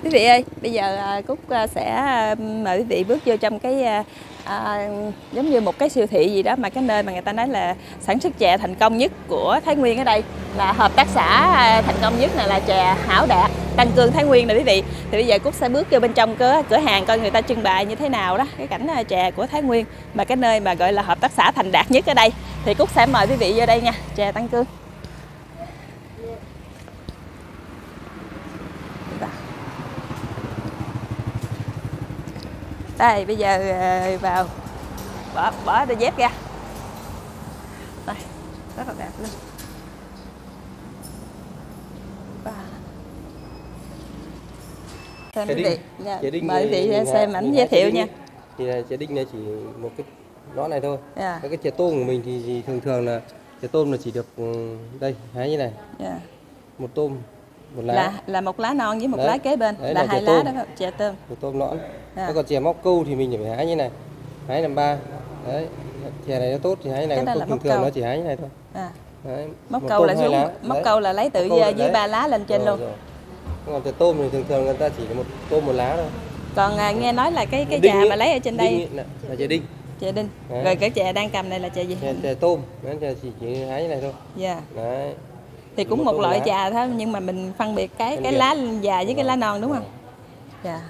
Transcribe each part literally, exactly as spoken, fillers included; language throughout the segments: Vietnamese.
Quý vị ơi, bây giờ Cúc sẽ mời quý vị bước vô trong cái à, giống như một cái siêu thị gì đó, mà cái nơi mà người ta nói là sản xuất chè thành công nhất của Thái Nguyên. Ở đây là hợp tác xã thành công nhất này là chè Hảo Đạt, Tân Cương, Thái Nguyên nè quý vị. Thì bây giờ Cúc sẽ bước vô bên trong cửa, cửa hàng coi người ta trưng bày như thế nào đó, cái cảnh chè của Thái Nguyên, mà cái nơi mà gọi là hợp tác xã thành đạt nhất ở đây. Thì Cúc sẽ mời quý vị vô đây nha, chè Tân Cương. Đây, bây giờ vào bỏ bỏ đôi dép ra. Đây, rất là đẹp luôn. Xem quý vị, dạ, mời quý vị xem ảnh giới thiệu nha. Thì là chè đinh này chỉ một cái nó này thôi. Yeah. Cái chè tôm của mình thì, thì thường thường là chè tôm là chỉ được đây hái như này. Yeah. Một tôm, một lá. Là là một lá non với một đấy, lá kế bên. Đấy là, là hai lá đó, chè tôm. Một tôm nõn. Yeah. Còn chè móc câu thì mình phải hái như này. Hái làm ba. Đấy. Chè này nó tốt thì hái như này, còn thường thường câu. Nó chỉ hái như này thôi. À. Đấy. Móc câu là xuống, móc đấy. Câu là lấy từ dưới, dưới ba lá lên trên rồi, luôn. Rồi. Còn chè tôm thì thường thường người ta chỉ có một tôm một lá thôi. Còn à, nghe nói là cái cái chè mà lấy ở trên đây là, là chè đinh. Chè đinh. Đấy. Rồi cái chè đang cầm này là chè gì? Chè, chè tôm, nó chè chỉ, chỉ hái như này thôi. Dạ. Yeah. Đấy. Thì cũng một, một loại chè thôi, nhưng mà mình phân biệt cái phân cái biệt. lá già với cái lá non đúng không? Dạ.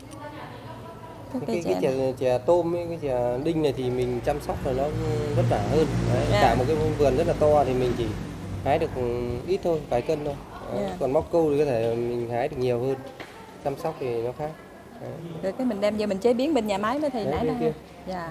Cái, cái, cái chè, chè tôm với cái chè đinh này thì mình chăm sóc là nó vất vả hơn. Đấy. Yeah. Cả một cái vườn rất là to thì mình chỉ hái được ít thôi, vài cân thôi. Yeah. Còn móc câu thì có thể mình hái được nhiều hơn, chăm sóc thì nó khác. Đấy. Rồi cái mình đem vô mình chế biến bên nhà máy mới thì nãy đó. Dạ.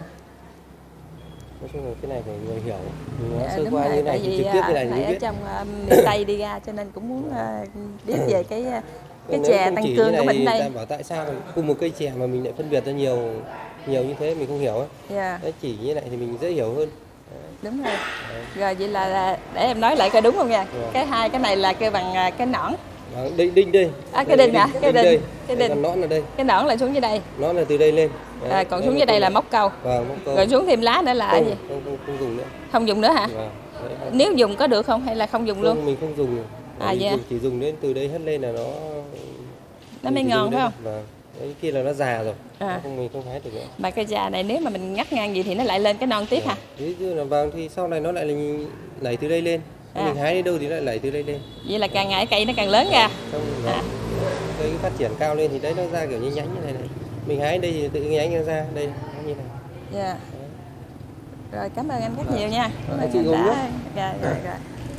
Nói chung là cái này phải người hiểu. Nó Dạ, sơ qua như này thì trực tiếp cái này thì mới biết. Ở trong uh, miền Tây đi ra cho nên cũng muốn uh, biết về cái uh, cái chè Tân Cương của mình đây. Bảo tại sao cùng một cây chè mà mình lại phân biệt ra nhiều nhiều như thế mình không hiểu ấy. Yeah. Đấy, chỉ như này thì mình dễ hiểu hơn. Đấy. Đúng rồi. Đấy. Rồi vậy là, là để em nói lại coi đúng không nha. Yeah. Cái hai cái này là kêu bằng uh, cái nõn. Đinh đinh đây. À cái đinh hả? Cái đinh. Đây. Cái đinh. Còn nõn ở đây. Cái nõn là xuống dưới đây. Nõn là từ đây lên. Đấy. À, còn xuống dưới đây là móc câu. Vâng, móc câu. Rồi xuống thêm lá nữa là không, gì? Không, không, không dùng nữa. Không dùng nữa hả? Vâng. Đấy, nếu dùng có được không hay là không dùng không, luôn? Mình không dùng. À dạ. Chỉ dùng đến từ đây hất lên là nó nó mới ngon phải không? Vâng. Đấy kia là nó già rồi. À. Không, mình không hái được nữa. Mà cây già này nếu mà mình ngắt ngang gì thì nó lại lên cái non tiếp. Dạ. Hả? Ví dụ là vàng thì sau này nó lại lẩy từ đây lên. À. Mình hái đến đâu thì lại lẩy từ đây lên. Vậy là càng ngày cây nó càng lớn ra. Không, à. Cây phát triển cao lên thì đấy nó ra kiểu như nhánh như này này. Mình hái đây thì tự nhánh nó ra đây như này. Dạ. Rồi cảm ơn anh rất à. nhiều nha. À, chị uống nước. Rồi rồi rồi.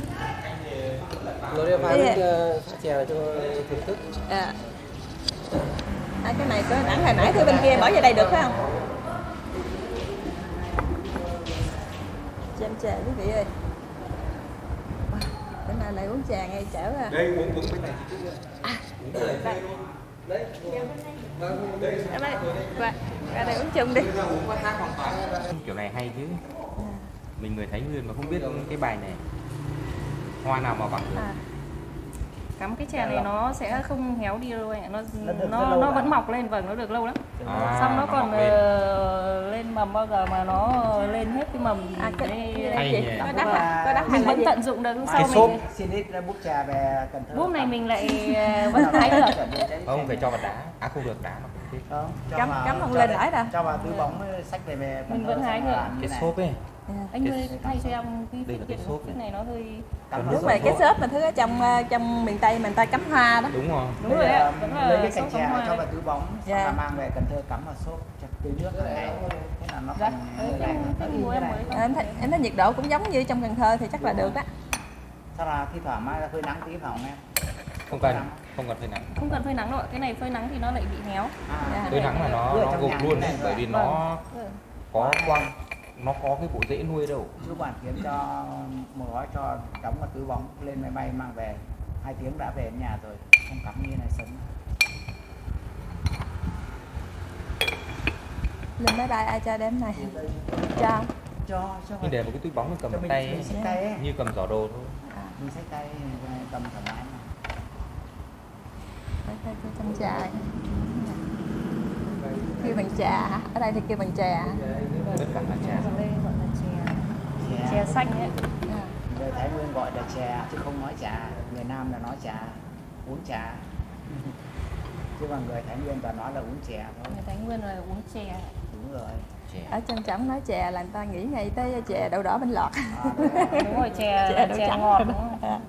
Nó đem vào đến chè cho thưởng thức. À. À, cái này có đẳng hồi nãy từ bên kia bỏ vào đây được phải không? Chém chè quý vị ơi. Bữa nay lại uống trà ngay chở à. Đây uống uống bên này chị trước. À. Đây. Đây. Đây. Qua, qua đây uống chung đi. Kiểu này hay chứ. Mình người Thái Nguyên mà không biết cái bài này. Hoa nào mà bằng được. À. Cắm cái chè này nó sẽ không héo đi đâu anh ạ, nó nó nó vẫn mọc lên, vâng, nó được lâu lắm. À, xong nó, nó còn lên. lên mầm bao giờ mà nó lên hết cái mầm. À, cái, cái, cái gì? Có đắt à? Có đắt mình vẫn tận dụng được. Cái xốp xin ít bút trà về Cần Thơ. Bút này mình lại vẫn thái được. Không phải cho vào đá, à không được đá mà không. Cắm cắm không lên nổi đâu. Cho vào túi bóng sách về về. Mình vẫn hái được. Cái xốp ấy. À, anh ơi thay cho em cái đây là cái xốp này nó hơi lúc này cái xốp mà thứ ở trong trong miền Tây mình ta cắm hoa đó. Đúng rồi. Đúng rồi đấy. Lấy cái cành chè cho vào túi bóng, xong là mang về Cần Thơ cắm vào xốp chặt tưới nước này. Thế là nó thành em thấy em thấy nhiệt độ cũng giống như trong Cần Thơ thì chắc là được đó. Sao là thi thoảng mai ra phơi nắng tí phòng em? Không cần, không cần phơi nắng. Không cần phơi nắng đâu, cái này phơi nắng thì nó lại bị héo. À, phơi nắng là nó nó gục luôn đấy, bởi vì nó có quăng, nó có cái bộ rễ nuôi đâu. Chú quản kiếm cho một gói cho đóng vào túi bóng lên máy bay mang về, hai tiếng đã về nhà rồi, không cắm như này sớm. Lên máy bay ai cho đếm này? Cho. Cho cho. Như để một cái túi bóng cầm mình, tay, mình tay như cầm giỏ đồ thôi. À, mình xách tay cầm thoải mái mà. Đây cho trong trà. Kêu bằng trà hả? Ở đây thì kêu bằng trà. Tất cả là trà. Đây gọi là chè. Chè xanh ấy. À. Người Thái Nguyên gọi là chè chứ không nói trà. Người Nam là nói trà, uống trà. chứ mà người Thái Nguyên toàn nói là uống chè thôi. Người Thái Nguyên là uống chè. Đúng rồi. Chè. Ở Trân Trọng nói chè là người ta nghĩ ngay tới chè đậu đỏ bánh lọt. À, đúng, đúng rồi, chè chè, đậu chè trắng ngọt đúng không? À.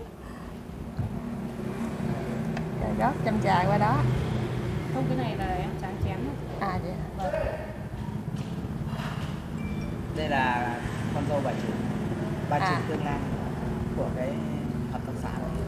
Rồi rót châm trà qua đó. Không, cái này là em tráng chén thôi. À vậy hả? Vâng. đây là con dâu bà chủ, bà À. chủ tương lai của cái hợp tác xã này.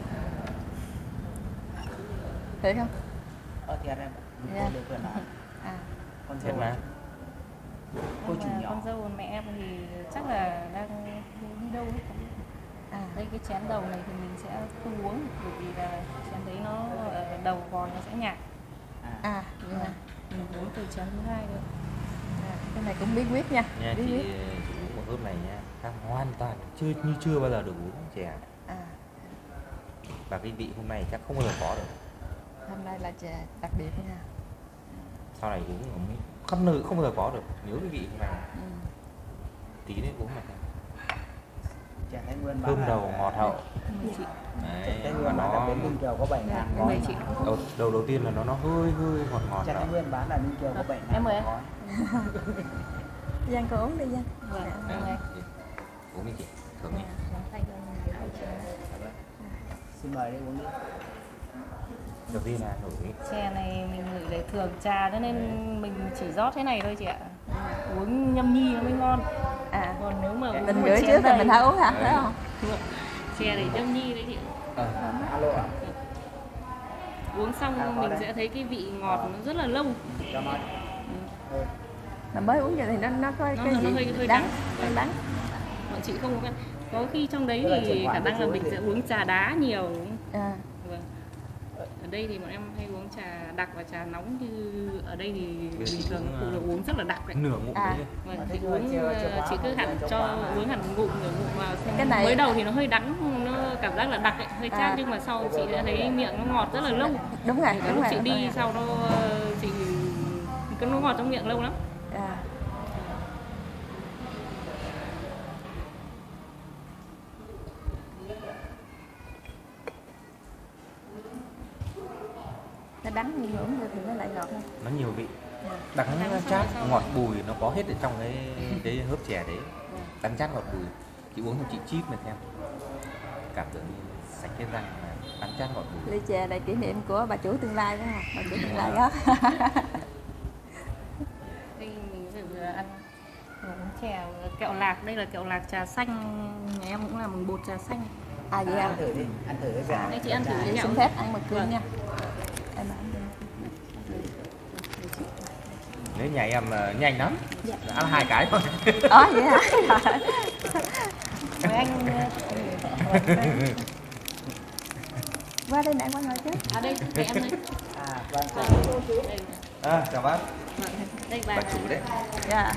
Thiệt không? Ờ thiệt em, Dạ. cô được vừa nói. À. Con Thiệt dâu mà. cô Nhưng chủ mà nhỏ. con dâu mẹ em thì chắc là đang đi đâu ấy. À. Đây cái chén đầu này thì mình sẽ không uống bởi vì là chén đấy nó ở đầu vòn nó sẽ nhạt. À. À vậy hả? Mình uống từ chén thứ hai được. À, cái này cũng bí quyết nha. Nha Bí chị, quyết. chị uống một hớp này nha, khác hoàn toàn chưa như chưa bao giờ được uống chè. À, Và cái vị hôm nay chắc không bao giờ có được. hôm nay là chè đặc biệt nha. Sau này uống ở khắp nơi không bao giờ có được. Nhớ cái vị này. Ừ. Tí nữa uống mà. Chè Thái Nguyên bán Thơm là- đầu ngọt hậu. mười chị. Chè Đấy, Thái và Nguyên bán là nó bến Ninh Kiều có bảy ngàn gói. mười chị. đầu, đầu đầu tiên là nó nó hơi hơi ngọt ngọt Chè đó. Thái Nguyên bán là Ninh Kiều có bảy ngàn Em mời em. gói. Giang cô uống đi Giang. Vâng, Đấy, đây. uống đi chị, thơm đi. Nắm tay lên. Xin mời đi uống đi. Đầu tiên là nổi Chè này mình ngửi để thường trà cho nên mình chỉ rót thế này thôi chị ạ. Uống nhâm nhi nó mới ngon. À, Còn nếu mà uống mình một gửi chén trước rồi đầy- mình hãy uống hả? Đấy. Phải không? Chè để nhâm nhi đấy chị. ờ, Alo ạ. Uống xong À, có mình đây. sẽ thấy cái vị ngọt nó rất là lâu. Cho nói. Ừ. Mà mới uống giờ thì nó nó có Nó- cái nó gì hơi- hơi đắng, đắng. hơi đắng. Bọn chị không có có khi trong đấy Tức là thì chuyển khả khoản năng là với mình chú sẽ ấy uống trà đá nhiều. À, Vâng. Ở đây thì bọn em hay uống trà đặc và trà nóng, như ở đây thì Bây giờ bình chị thường uống, cụ là uống rất là đặc đấy. nửa ngụm À. đấy. Vâng, Mà chị thế nhưng mà uống chưa- ờ, chưa quá chị cứ không, hẳn chưa cho quá mà. uống hẳn ngụm nửa ngụm vào xem. Cái này- Mới đầu thì nó hơi đắng, nó cảm giác là đặc ấy, hơi chát, À. nhưng mà sau chị đã thấy miệng nó ngọt rất là lâu. đúng rồi, Cái đúng lúc rồi. chị đi sau đó ờ, chị cái nó ngọt trong miệng lâu lắm. À. Nó đắng nhưng mà uống vô thì nó lại ngọt hơn. Nó nhiều vị, À. đắng Đắng chát, sau- sau. ngọt bùi nó có hết ở trong cái cái hớp chè đấy. Đắng chát ngọt bùi. Chị uống thì chị chip này xem. Cảm tưởng như sạch hết răng mà đắng chát ngọt bùi. Ly chè này kỷ niệm của bà chủ tương lai đó hả? Bà chủ tương lai đó. Đây mình sẽ vừa ăn vừa uống chè kẹo lạc, đây là kẹo lạc trà xanh, nhà em cũng làm bằng bột trà xanh. À vậy Ăn à? thử đi, ăn thử cái gà. Đây chị ăn thử Chị cái kẹo xin đi. phép ăn mực cương Vâng. nha. Em ăn đi. Nếu nhà em ờ, nhanh lắm, ăn hai cái thôi. Ồ vậy hả? Mời anh Qua đây nè, qua ngồi chứ. à đây để em đây. À, vâng. Đây, À, chào bác, đây bà bà chủ đấy. Dạ.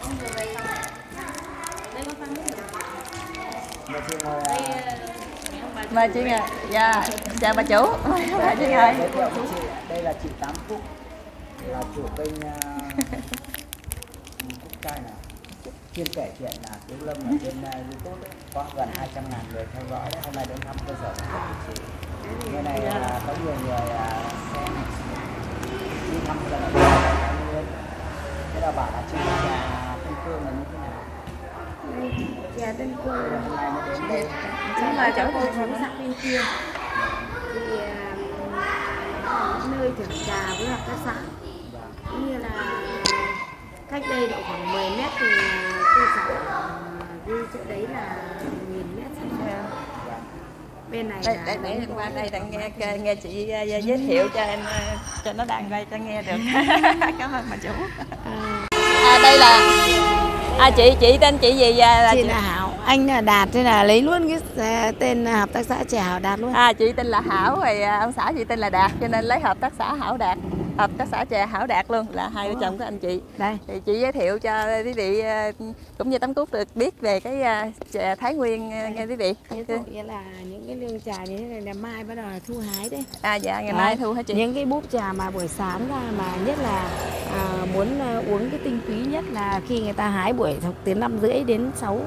đây có phan nước. Mời chị ngồi. Đây à, ờ, ông bà chủ Mời chị đây. nè. Dạ, chào bà chủ. Mời chị ngồi. Giới thiệu với chị, đây là chị Tám Phúc, là chủ kênh uh, Phúc Trai nào chuyên kể chuyện là Thiếu Lâm ở trên uh, YouTube ấy. Có gần hai trăm ngàn người theo dõi đấy. Hôm nay đến thăm cơ sở sản xuất của chị. Nơi này là có nhiều người uh, xem đi thăm lần đầu tiên ở Thái Nguyên. Thế là bảo là chị là Tân Cương là như thế nào? Chè Tân Cương Thế là hôm nay mới đến đây. chính là chỗ cô chú xã bên kia thì à, nơi thưởng trà với hợp tác xã cũng như là cách đây độ khoảng mười mét thì cơ sở đi chỗ đấy là nghìn mét xa. Bên này Đây, là đây, để mấy em qua đây để nghe nghe chị uh, giới thiệu cho em uh, cho nó đang đây cho nghe được. Cảm ơn bà chủ. À đây là à chị chị tên chị gì à, là chị chị... là Hảo, anh là Đạt, thế là lấy luôn cái tên hợp tác xã chè Hảo Đạt luôn. À chị tên là Hảo rồi à, ông xã chị tên là Đạt cho nên lấy hợp tác xã Hảo Đạt, hợp tác xã chè Hảo Đạt luôn là hai vợ chồng của anh chị. Đây. Thì chị giới thiệu cho quý vị à, cũng như Tấm Cúc được biết về cái à, chè Thái Nguyên à, nghe quý vị. Ví dụ như là những cái lương trà như thế này là mai bắt đầu là thu hái đấy. À dạ ngày Đấy, mai thu hả chị? những cái búp trà mà buổi sáng ra mà nhất là à, muốn à, uống cái tinh túy nhất là khi người ta hái buổi từ năm rưỡi đến sáu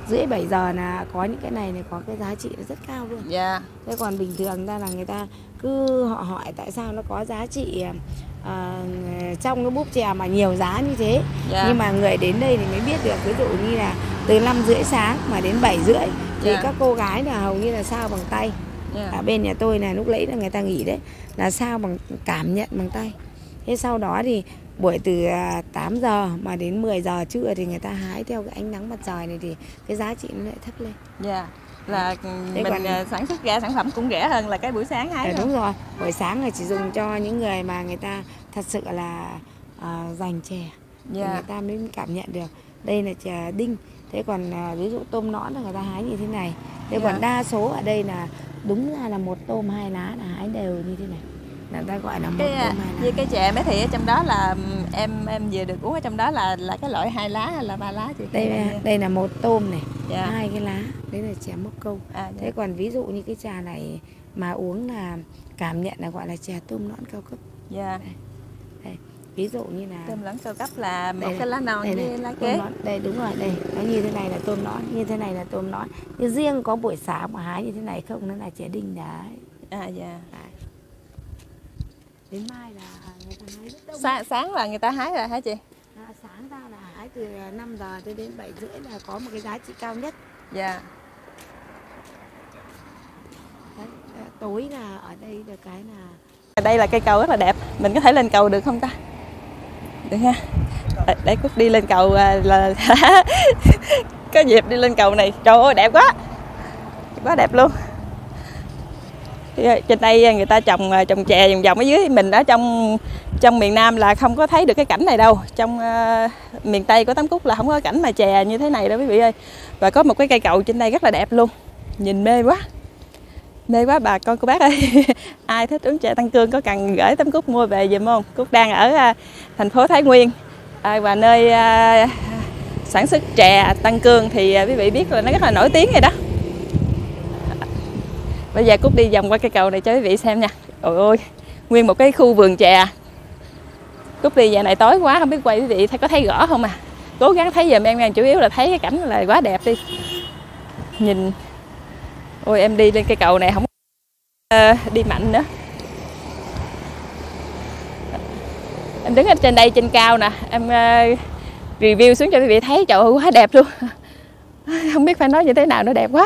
rưỡi bảy giờ là có những cái này này có cái giá trị nó rất cao luôn. Dạ. Thế còn bình thường ra là người ta cứ họ hỏi tại sao nó có giá trị à, trong cái búp chè mà nhiều giá như thế. Dạ. Nhưng mà người đến đây thì mới biết được, ví dụ như là từ năm rưỡi sáng mà đến bảy rưỡi thì Dạ. các cô gái là hầu như là sao bằng tay. Dạ. Ở bên nhà tôi là lúc lấy là người ta nghỉ đấy, là sao bằng cảm nhận bằng tay. Thế sau đó thì buổi từ tám giờ mà đến mười giờ trưa thì người ta hái theo cái ánh nắng mặt trời này thì cái giá trị nó lại thấp lên. Dạ. Là Thế mình còn... sản xuất ra sản phẩm cũng rẻ hơn là cái buổi sáng hái. À, đúng rồi, buổi sáng là chỉ dùng cho những người mà người ta thật sự là uh, dành chè. Dạ. Thì người ta mới cảm nhận được đây là chè đinh. Thế còn uh, ví dụ tôm nõn là người ta hái như thế này. Thế dạ. Còn đa số ở đây là đúng ra là một tôm hai lá là hái đều như thế này, là người ta gọi là một cái, tôm hai lá. Như cái chè bé Thị ở trong đó là em em vừa được uống ở trong đó là là cái loại hai lá hay là ba lá chị? Đây là, đây là một tôm này, dạ. hai cái lá, đấy là chè mốc câu. À, dạ. Thế còn ví dụ như cái trà này mà uống là cảm nhận là gọi là chè tôm nõn cao cấp. Dạ. Đây. Đây. Ví dụ như là tôm nõn cao cấp là một đây cái lá non đây với này, lá kế. Đây đúng rồi, đây nó như thế này là tôm nõn, như thế này là tôm nõn. Nhưng riêng có buổi sáng mà hái như thế này không, nó là chè đinh đấy. À dạ. Đấy. Đến mai là người ta hái rất đông. Sa sáng là người ta hái rồi hả chị? À, sáng ra là hái từ năm giờ tới đến bảy rưỡi là có một cái giá trị cao nhất. Dạ. Đấy, tối là ở đây được cái là Đây là cây cầu rất là đẹp, mình có thể lên cầu được không ta? Được ha. Để Cúc đi lên cầu là có dịp đi lên cầu này. Trời ơi đẹp quá, quá đẹp luôn. Trên đây người ta trồng trồng chè vòng vòng ở dưới. Mình ở trong trong miền Nam là không có thấy được cái cảnh này đâu. Trong uh, miền Tây của Tám Cúc là không có cảnh mà chè như thế này đâu quý vị ơi. Và có một cái cây cầu trên đây rất là đẹp luôn, nhìn mê quá. Mê quá bà con cô bác ơi. Ai thích uống chè Tăng Cương có cần gửi Tám Cúc mua về giùm không? Cúc đang ở uh, thành phố Thái Nguyên à, và nơi uh, sản xuất chè Tăng Cương thì uh, quý vị biết là nó rất là nổi tiếng rồi đó. Bây giờ Cúc đi vòng qua cây cầu này cho quý vị xem nha. Ôi ôi, nguyên một cái khu vườn chè. Cúc đi giờ này tối quá không biết quay quý vị thấy có thấy rõ không à. Cố gắng thấy giùm em nha, chủ yếu là thấy cái cảnh là quá đẹp đi. Nhìn. Ôi em đi lên cây cầu này không uh, đi mạnh nữa. Em đứng ở trên đây trên cao nè, em uh, review xuống cho quý vị thấy, trời ơi quá đẹp luôn. Không biết phải nói như thế nào, nó đẹp quá.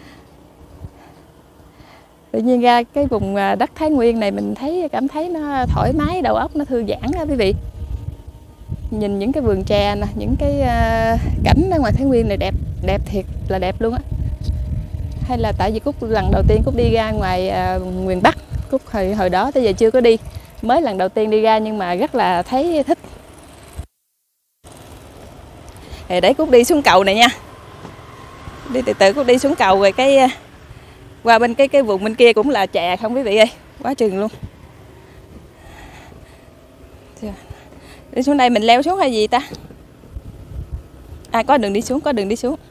Tự nhiên ra cái vùng đất Thái Nguyên này mình thấy cảm thấy nó thoải mái, đầu óc nó thư giãn đó quý vị. Nhìn những cái vườn chè nè, những cái uh, cảnh ở ngoài Thái Nguyên này đẹp, đẹp thiệt là đẹp luôn á. Hay là tại vì Cúc lần đầu tiên Cúc đi ra ngoài uh, miền Bắc, Cúc hồi hồi đó tới giờ chưa có đi, mới lần đầu tiên đi ra nhưng mà rất là thấy thích. Thì để Cúc đi xuống cầu này nha. Đi từ từ Cúc đi xuống cầu rồi cái uh, qua bên cái cái vùng bên kia cũng là chè không quý vị ơi, quá chừng luôn. Đi xuống đây mình leo xuống hay gì ta? À có đường đi xuống, có đường đi xuống.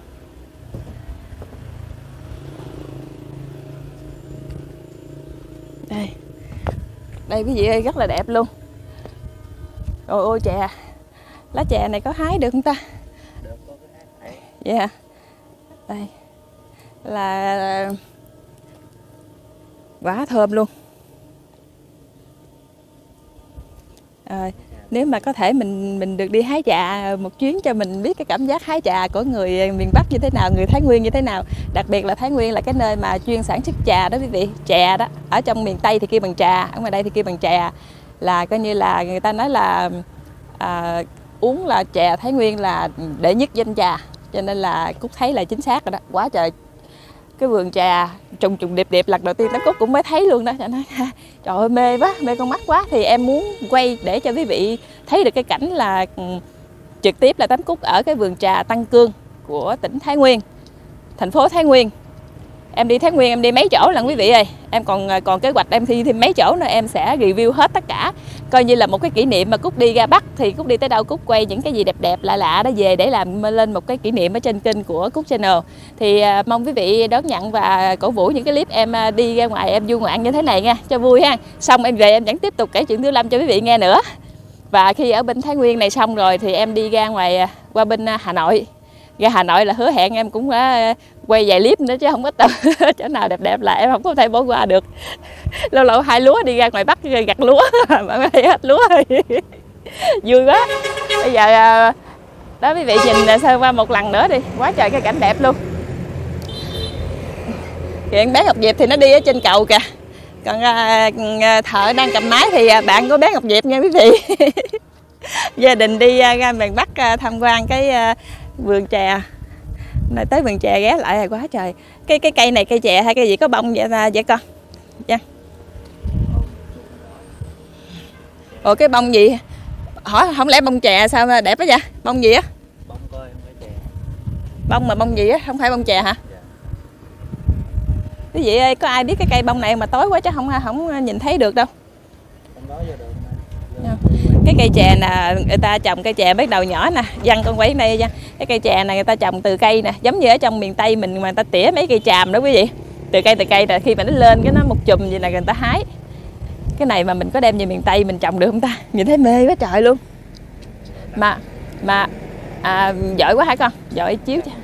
Đây. Đây quý vị ơi, rất là đẹp luôn. Ôi ôi chè. Lá chè này có hái được không ta? Được, có cái hái. Dạ. Yeah. Đây. Là quá thơm luôn. À, nếu mà có thể mình mình được đi hái trà một chuyến cho mình biết cái cảm giác hái trà của người miền Bắc như thế nào, người Thái Nguyên như thế nào. Đặc biệt là Thái Nguyên là cái nơi mà chuyên sản xuất trà đó quý vị. Chè đó, ở trong miền Tây thì kêu bằng trà, ở ngoài đây thì kêu bằng chè. Là coi như là người ta nói là à, uống là chè Thái Nguyên là đệ nhất danh trà. Cho nên là Cúc thấy là chính xác rồi đó, quá trời. Cái vườn trà trùng trùng điệp điệp lần đầu tiên Tám Cúc cũng mới thấy luôn đó. Trời nói trời ơi mê quá, mê con mắt quá. Thì em muốn quay để cho quý vị thấy được cái cảnh là trực tiếp là Tám Cúc ở cái vườn trà Tăng Cương của tỉnh Thái Nguyên, thành phố Thái Nguyên. Em đi Thái Nguyên em đi mấy chỗ lần quý vị ơi. Em còn còn kế hoạch em thi thêm mấy chỗ nữa, em sẽ review hết tất cả. Coi như là một cái kỷ niệm mà Cúc đi ra Bắc thì Cúc đi tới đâu Cúc quay những cái gì đẹp đẹp lạ lạ đó về để làm lên một cái kỷ niệm ở trên kênh của Cúc Channel. Thì uh, mong quý vị đón nhận và cổ vũ những cái clip em uh, đi ra ngoài em du ngoạn như thế này nha, cho vui ha. Xong em về em vẫn tiếp tục kể chuyện Tiểu Lâm cho quý vị nghe nữa. Và khi ở bên Thái Nguyên này xong rồi thì em đi ra ngoài uh, qua bên uh, Hà Nội. ra Hà Nội là hứa hẹn em cũng đã quay vài clip nữa chứ không ít đâu. Chỗ nào đẹp đẹp là em không có thể bỏ qua được. Lâu lâu hai lúa đi ra ngoài Bắc gặt lúa mà thấy hết lúa rồi. Vui quá. Bây giờ đó quý vị nhìn sơ qua một lần nữa đi, quá trời cái cảnh đẹp luôn. Hiện bé Ngọc Diệp thì nó đi ở trên cầu kìa, còn thợ đang cầm máy thì bạn của bé Ngọc Diệp nha quý vị. Gia đình đi ra miền Bắc tham quan cái vườn chè. Này tới vườn chè ghé lại là quá trời. Cái cái cây này cây chè hay cây gì có bông vậy ta vậy con? Dạ. Ủa cái bông gì? Hỏi không lẽ bông chè sao mà đẹp quá vậy? Bông gì á? Bông coi không phải chè. Bông mà bông gì á? Không phải bông chè hả? Dạ. Quý vị ơi, có ai biết cái cây bông này mà tối quá chứ không không nhìn thấy được đâu. Không nói vô được. Cái cây chè nè, người ta trồng cây chè bắt đầu nhỏ nè, Văn con quấy đây nha. Cái cây chè này người ta trồng từ cây nè, giống như ở trong miền Tây mình mà người ta tỉa mấy cây tràm đó quý vị. Từ cây từ cây là khi mà nó lên cái nó một chùm gì này người ta hái. Cái này mà mình có đem về miền Tây mình trồng được không ta? Nhìn thấy mê quá trời luôn. Mà mà à, giỏi quá hả con? Giỏi chiếu chứ.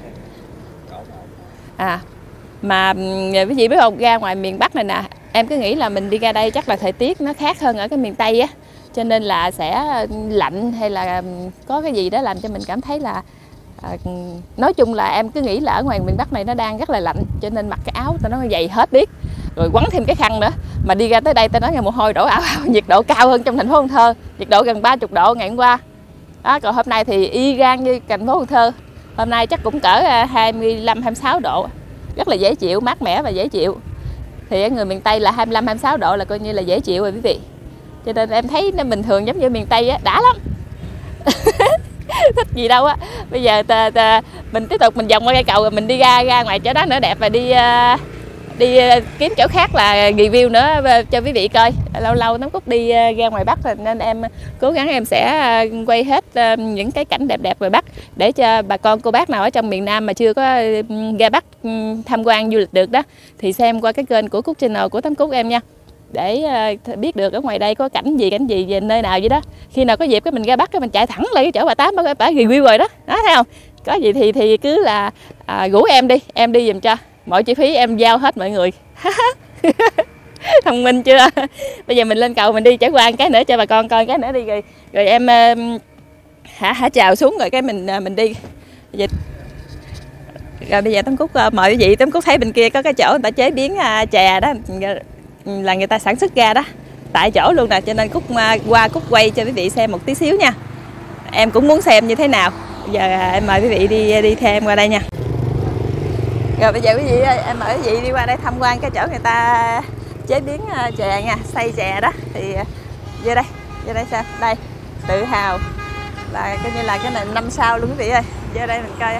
À mà quý vị biết không, ra ngoài miền Bắc này nè, em cứ nghĩ là mình đi ra đây chắc là thời tiết nó khác hơn ở cái miền Tây á, cho nên là sẽ lạnh hay là có cái gì đó làm cho mình cảm thấy là à, nói chung là em cứ nghĩ là ở ngoài miền Bắc này nó đang rất là lạnh, cho nên mặc cái áo tao nó dày hết biết, rồi quấn thêm cái khăn nữa. Mà đi ra tới đây tao nói ngày mồ hôi đổ ảo, nhiệt độ cao hơn trong thành phố Cần Thơ, nhiệt độ gần ba mươi độ ngày hôm qua đó. Còn hôm nay thì y gan như thành phố Cần Thơ, hôm nay chắc cũng cỡ hai mươi lăm hai mươi sáu độ, rất là dễ chịu, mát mẻ và dễ chịu. Thì ở người miền Tây là hai mươi lăm hai mươi sáu độ là coi như là dễ chịu rồi quý vị, cho nên em thấy nó bình thường giống như miền Tây á, đã lắm. Thích gì đâu á. Bây giờ ta, ta, mình tiếp tục mình vòng qua cây cầu rồi mình đi ra ra ngoài chỗ đó nữa đẹp, và đi uh, đi uh, kiếm chỗ khác là review nữa cho quý vị coi. Lâu lâu Tám Cúc đi uh, ra ngoài Bắc rồi nên em cố gắng em sẽ uh, quay hết uh, những cái cảnh đẹp đẹp ngoài Bắc để cho bà con cô bác nào ở trong miền Nam mà chưa có uh, ra Bắc um, tham quan du lịch được đó thì xem qua cái kênh của Cúc Channel của Tám Cúc em nha, để uh, biết được ở ngoài đây có cảnh gì cảnh gì về nơi nào vậy đó. Khi nào có dịp cái mình ra Bắc cái mình chạy thẳng lại cái chỗ bà Tám bà, bà review rồi đó, đó thấy không? Có gì thì thì cứ là à, rủ em đi, em đi giùm cho, mọi chi phí em giao hết mọi người. Thông minh chưa? Bây giờ mình lên cầu mình đi trải qua cái nữa cho bà con coi cái nữa đi, rồi rồi em uh, hả hả chào xuống rồi cái mình uh, mình đi. Dịch. Rồi bây giờ Tám Cúc uh, mời quý vị, Tám Cúc thấy bên kia có cái chỗ người ta chế biến uh, chè đó, là người ta sản xuất ra đó tại chỗ luôn nè, cho nên Cúc qua Cúc quay cho quý vị xem một tí xíu nha. Em cũng muốn xem như thế nào. Bây giờ em mời quý vị đi đi theo em qua đây nha. Rồi bây giờ quý vị ơi, em mời quý vị đi qua đây tham quan cái chỗ người ta chế biến chè nha, xay chè đó. Thì vô đây, vô đây sao? Đây, tự hào là coi như là cái này năm sao luôn quý vị ơi. Vô đây mình coi.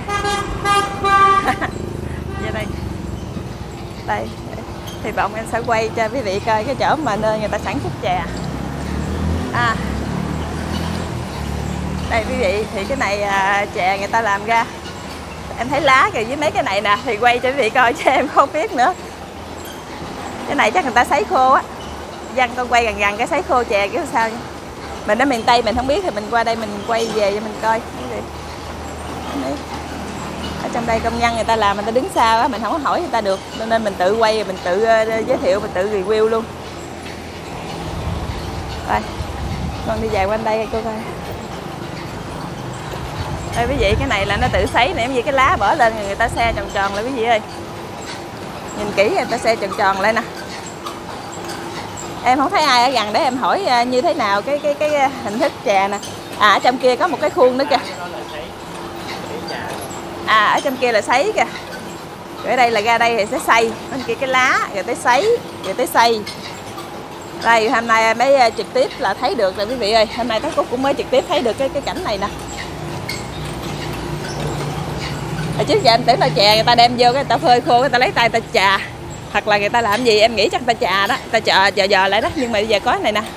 Vô đây. Đây. Hy vọng em sẽ quay cho quý vị coi cái chỗ mà nơi người ta sản xuất chè. À, đây quý vị, thì cái này à, chè người ta làm ra. Em thấy lá kìa với mấy cái này nè, thì quay cho quý vị coi chứ em không biết nữa. Cái này chắc người ta sấy khô á. Văn con quay gần gần cái sấy khô chè kiểu sao nha. Mình ở miền Tây mình không biết thì mình qua đây mình quay về cho mình coi. Ở trong đây công nhân người ta làm, người ta đứng xa á, mình không có hỏi người ta được, nên mình tự quay, mình tự giới thiệu, mình tự review luôn. Rồi, con đi dài quanh đây cô coi. Đây quý vị, cái này là nó tự sấy này, giống như cái lá bỏ lên người ta xe tròn tròn lại quý vị ơi. Nhìn kỹ người ta xe tròn tròn lại nè. Em không thấy ai ở gần để em hỏi như thế nào cái cái cái hình thức chè nè. À ở trong kia có một cái khuôn nữa kìa. À ở trong kia là sấy kìa. Rồi ở đây là ra đây thì sẽ xay, bên kia cái lá rồi tới sấy, rồi tới xay. Đây hôm nay mới trực tiếp là thấy được rồi quý vị ơi. Hôm nay Tám Cúc cũng mới trực tiếp thấy được cái cái cảnh này nè. Hồi trước giờ em tưởng là chè người ta đem vô cái người ta phơi khô, người ta lấy tay người ta chà, hoặc là người ta làm gì em nghĩ chắc người ta chà đó, người ta chà dò dò lại đó, nhưng mà bây giờ có cái này nè.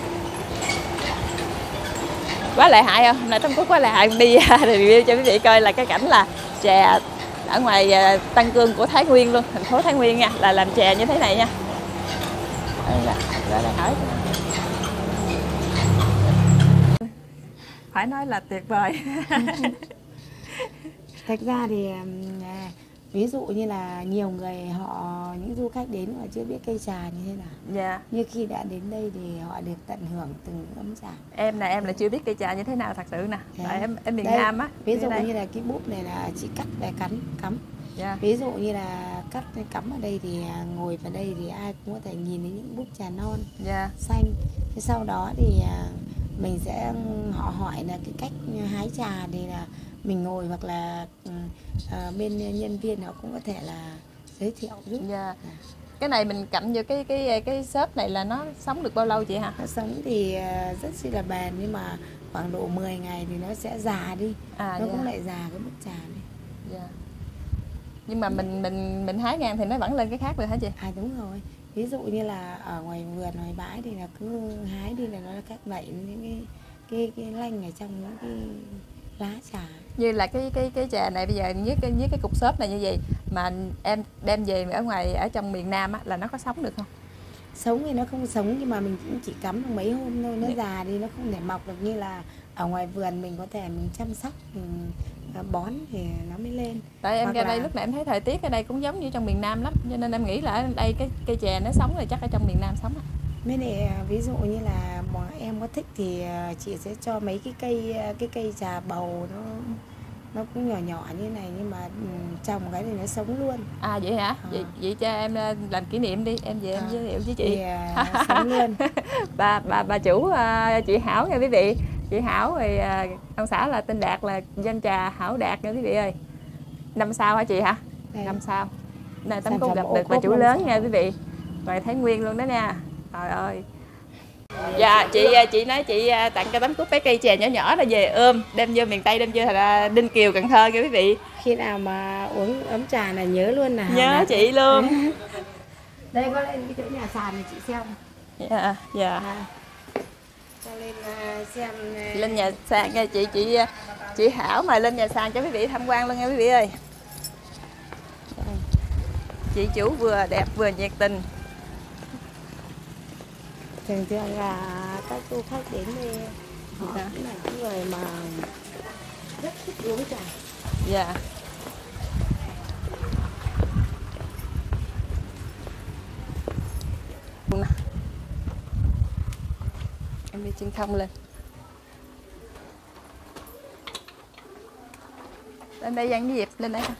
Quá lợi hại không? Hôm nay Tám Cúc quá lợi hại, đi review cho quý vị coi là cái cảnh là chè ở ngoài Tân Cương của Thái Nguyên luôn, thành phố Thái Nguyên nha, là làm chè như thế này nha. Rồi hỏi. Phải nói là tuyệt vời. Thật ra thì à, ví dụ như là nhiều người họ, những du khách đến mà chưa biết cây trà như thế nào. Dạ. Như khi đã đến đây thì họ được tận hưởng từng ấm trà. Em là em là chưa biết cây trà như thế nào thật sự nè. Thế. Tại em em miền Đây, Nam á. Ví dụ đây. như là cái búp này là chị cắt về cắn cắm. Dạ. Ví dụ như là cắt cắm ở đây thì ngồi vào đây thì ai cũng có thể nhìn thấy những búp trà non, Dạ. xanh. Thế sau đó thì mình sẽ, họ hỏi là cái cách hái trà thì là mình ngồi, hoặc là uh, bên nhân viên họ cũng có thể là giới thiệu giúp. Dạ. Cái này mình cắm vô cái cái cái xốp này là nó sống được bao lâu chị hả? Nó sống thì rất là bền, nhưng mà khoảng độ mười ngày thì nó sẽ già đi. À, nó dạ. cũng lại già cái búp trà này. Dạ. Nhưng mà mình mình mình hái ngang thì nó vẫn lên cái khác được hả chị? À đúng rồi. Ví dụ như là ở ngoài vườn, ngoài bãi thì là cứ hái đi là nó khác vậy, những cái cái cái lanh ở trong những cái lá trà. Như là cái cái cái trà này bây giờ với cái với cái cục xốp này như vậy mà em đem về ở ngoài, ở trong miền Nam á, là nó có sống được không? Sống thì nó không sống, nhưng mà mình cũng chỉ cắm được mấy hôm thôi, nó già đi, nó không thể mọc được như là ở ngoài vườn mình có thể mình chăm sóc, mình bón thì nó mới lên. Tại em Hoặc ra là... đây lúc nãy em thấy thời tiết ở đây cũng giống như trong miền Nam lắm, cho nên em nghĩ là ở đây cái cây chè nó sống rồi chắc ở trong miền Nam sống á. Mấy này ví dụ như là mà em có thích thì chị sẽ cho mấy cái cây cái cây trà bầu, nó nó cũng nhỏ nhỏ như này, nhưng mà trồng cái thì nó sống luôn. À vậy hả? À. Vậy, vậy cho em làm kỷ niệm đi, em về em à. giới thiệu với chị. Thì, uh, sống luôn. bà bà bà chủ uh, chị Hảo nha quý vị. Chị Hảo thì uh, ông xã là tên Đạt, là danh trà Hảo Đạt nha quý vị ơi. Năm sao hả chị hả? Đây. Năm sao. Này Tấm Cúc gặp được bà chủ lớn nha quý vị. Ngoài Thái Nguyên luôn đó nha. Trời ơi. Dạ chị chị nói chị tặng cho Tấm Cúc cái cây chè nhỏ nhỏ là về ươm, đem vô miền Tây, đem vô là Ninh Kiều, Cần Thơ nha quý vị. Khi nào mà uống ấm trà là nhớ luôn là nhớ Đạt. Chị luôn. Đây có lên cái chỗ nhà sàn này chị xem. Dạ dạ. À, cho lên uh, xem uh... lên nhà sàn nha chị chị chị Hảo mời lên nhà sàn cho quý vị tham quan luôn nha quý vị ơi. Chị chủ vừa đẹp vừa nhiệt tình. Thường thường là các du khách đến đây họ cũng là những người mà rất thích uống trà. Dạ. Em đi trên không lên. Lên đây dàn cái dịp lên đây.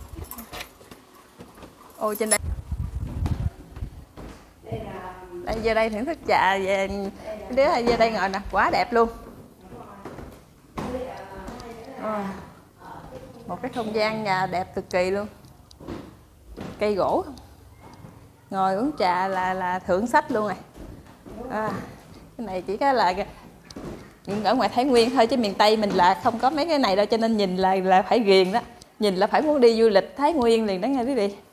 Ồ trên đây. Đây vô đây thưởng thức trà về đứa vô đây ngồi nè, quá đẹp luôn. À, một cái không gian nhà đẹp cực kỳ luôn. Cây gỗ, ngồi uống trà là là thưởng sách luôn rồi. À, cái này chỉ có là ở ngoài Thái Nguyên thôi, chứ miền Tây mình là không có mấy cái này đâu, cho nên nhìn là là phải ghiền đó, nhìn là phải muốn đi du lịch Thái Nguyên liền đó nha quý vị.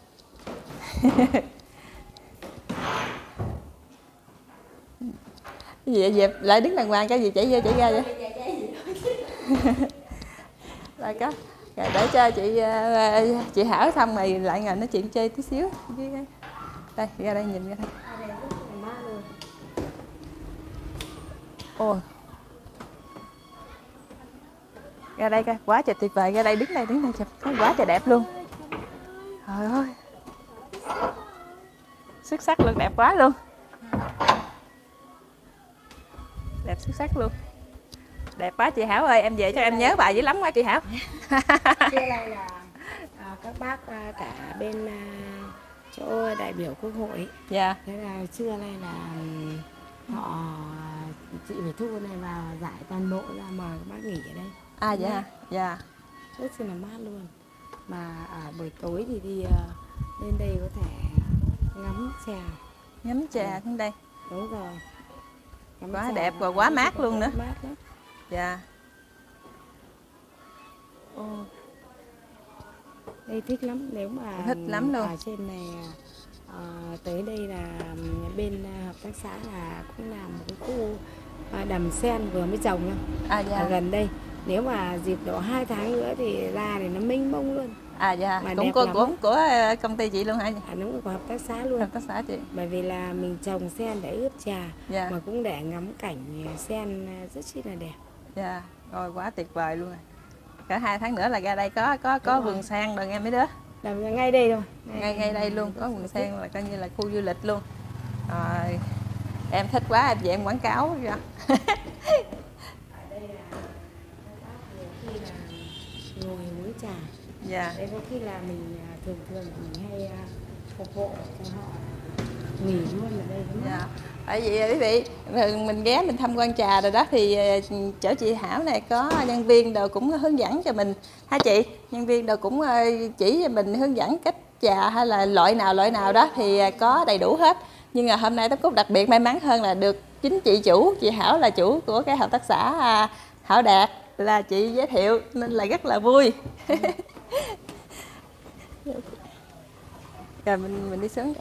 Cái gì vậy Diệp? Lại đứng đàng hoàng cái gì chảy vô chảy ra vậy? Rồi có. Rồi để cho chị chị Hảo xong rồi lại ngồi nói chuyện chơi tí xíu. Đây, ra đây nhìn ra đây. Ồ. Ra đây coi, quá trời tuyệt vời, ra đây đứng đây đứng đây chụp, quá trời đẹp luôn. Trời ơi. Xuất sắc luôn, đẹp quá luôn. Đẹp xuất sắc luôn. Đẹp quá chị Hảo ơi, em về cho em nhớ bà dữ lắm quá chị Hảo. Kia đây là à, các bác à, cả bên à, chỗ đại biểu Quốc hội. Dạ. Thế là trưa nay là họ chị phải thu này vào giải toàn bộ ra mời các bác nghỉ ở đây. À dạ. Dạ. Dạ. Rất là mát luôn. Mà ở buổi tối thì đi uh, lên đây có thể ngắm trà. Ngắm trà xuống đây. Đúng rồi. Ngắm Quá đẹp và quá mát luôn nữa. Mát lắm. Dạ. Ô. Đây thích lắm, nếu mà thích lắm luôn. Ở trên này à, tới đây là bên hợp tác xã là cũng làm một cái khu à, đầm sen vừa mới trồng nha. À dạ. Ở gần đây. Nếu mà dịp độ hai tháng nữa thì ra thì nó mênh mông luôn. À dạ. Mà cũng của, của của công ty chị luôn hả? À đúng, của hợp tác xã luôn. Hợp tác xã chị. Bởi vì là mình trồng sen để ướp trà, dạ. Mà cũng để ngắm cảnh sen rất chi là đẹp. Dạ. Rồi quá tuyệt vời luôn rồi. Cỡ hai tháng nữa là ra đây có có có vườn sen rồi nghe mấy đứa. Là ngay đây thôi. Ngay ngay đây luôn, có vườn sen là coi như là khu du lịch luôn. Rồi em thích quá em về em quảng cáo rồi. Ngồi uống trà. Dạ. Đấy có khi là mình thường thường mình hay phục vụ cho họ nghỉ luôn ở đây. Dạ. Tại vì quý vị mình ghé mình tham quan trà rồi đó thì chỗ chị Hảo này có nhân viên đồ cũng hướng dẫn cho mình ha chị, nhân viên đồ cũng chỉ cho mình hướng dẫn cách trà hay là loại nào loại nào đó thì có đầy đủ hết. Nhưng mà hôm nay Tám Cúc đặc biệt may mắn hơn là được chính chị chủ, chị Hảo là chủ của cái hợp tác xã Hảo Đạt là chị giới thiệu nên là rất là vui. Rồi mình mình đi xuống.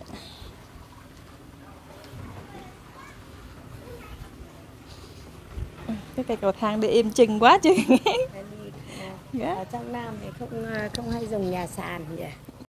Cái cây cầu thang đi im chừng quá chứ. Ở trong Nam thì không không hay dùng nhà sàn vậy.